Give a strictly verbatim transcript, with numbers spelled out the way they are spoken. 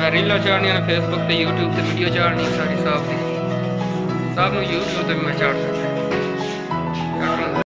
मैं रीलां चाढ़नियां फेसबुक ते यूट्यूब ते वीडियो चाढ़नी सारी साहब दी साहब नूं यूट्यूब ते भी मैं चाढ़ना।